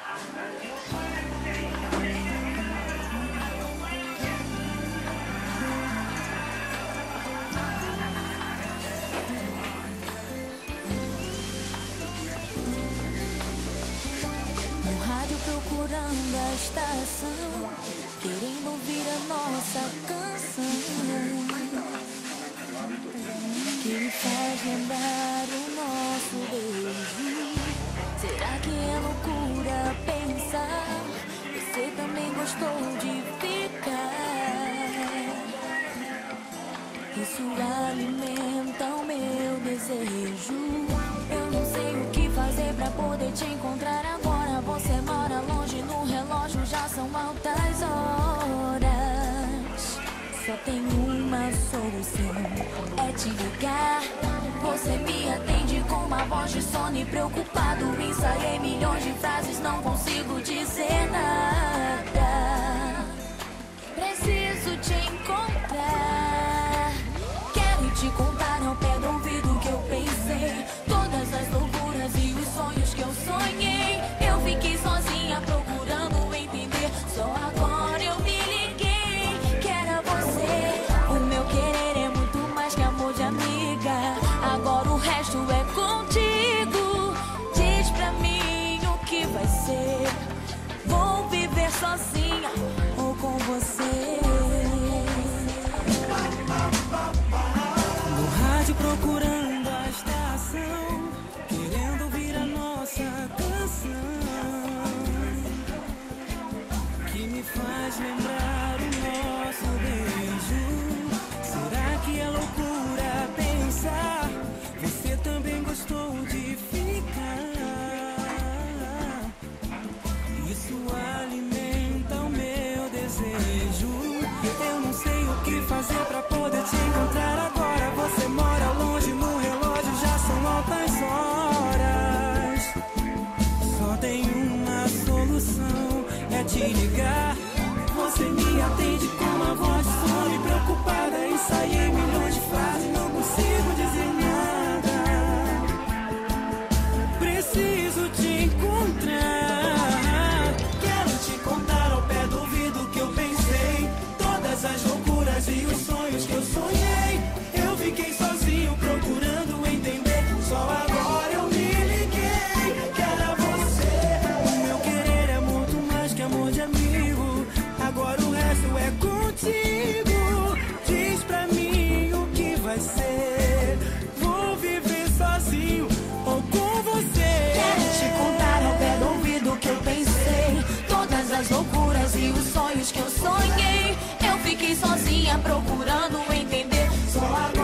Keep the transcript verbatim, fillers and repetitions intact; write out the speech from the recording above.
Procurando a estação, querendo ouvir a nossa canção, que me faz lembrar o nosso beijo. Será que é loucura pensar? Você também gostou de ficar? Isso alimenta o meu desejo. Eu não sei o que fazer pra poder te encontrar agora. Você mora longe, no relógio já são altas horas. Só tem uma solução, é te ligar. Você me atende com uma voz de sono e preocupado. Ensaiei milhões de frases, não consigo dizer nada. Preciso te encontrar. Quero te contar ao pé do ouvido que eu pensei. Todas as loucuras e os sonhos que eu sonhei. Eu fiquei sozinha procurando entender. Só agora eu me liguei que era você. O meu querer é muito mais que amor de amiga. Agora o resto é contigo. Diz pra mim o que vai ser. Vou viver sozinha ou com você? No rádio procurando a estação, querendo ouvir a nossa canção, que me faz lembrar o nosso beijo. Será que é loucura pensar? Você também gostou de ficar? Isso alimenta o meu desejo. Eu não sei o que fazer pra poder te encontrar agora. Você mora longe, no relógio já são altas horas. Só tem uma solução, é te ligar. Você me atende com uma voz de sono e preocupada. Ensaiei milhões de frases, não consigo dizer nada. Preciso te encontrar. Quero te contar ao pé do ouvido que eu pensei. Todas as loucuras e os sonhos que eu sonhei. Eu fiquei sozinho procurando entender. Só agora eu me liguei que era você. O meu querer é muito mais que amor de amigo. Agora o resto é contigo. Diz pra mim o que vai ser. Vou viver sozinho ou com você? Quero te contar ao pé do ouvido que eu pensei. Todas as loucuras e os sonhos que eu sonhei. Eu fiquei sozinha procurando entender. Só agora